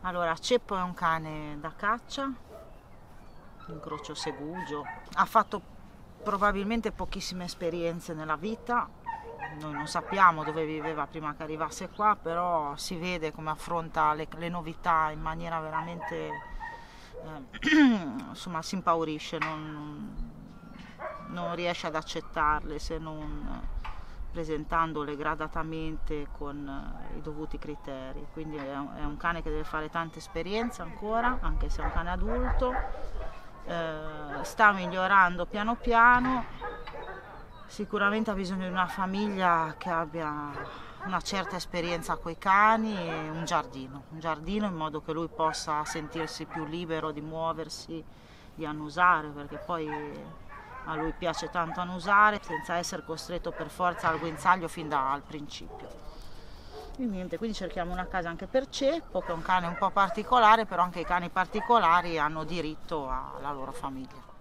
Allora, Ceppo è un cane da caccia, incrocio segugio, ha fatto probabilmente pochissime esperienze nella vita, noi non sappiamo dove viveva prima che arrivasse qua, però si vede come affronta le novità in maniera veramente, insomma, si impaurisce, non riesce ad accettarle se non presentandole gradatamente con i dovuti criteri. Quindi è un cane che deve fare tante esperienze ancora, anche se è un cane adulto, sta migliorando piano piano, sicuramente ha bisogno di una famiglia che abbia una certa esperienza con i cani e un giardino in modo che lui possa sentirsi più libero di muoversi, di annusare, perché poi a lui piace tanto annusare senza essere costretto per forza al guinzaglio fin dal principio. E niente, quindi cerchiamo una casa anche per Ceppo, che è un cane un po' particolare, però anche i cani particolari hanno diritto alla loro famiglia.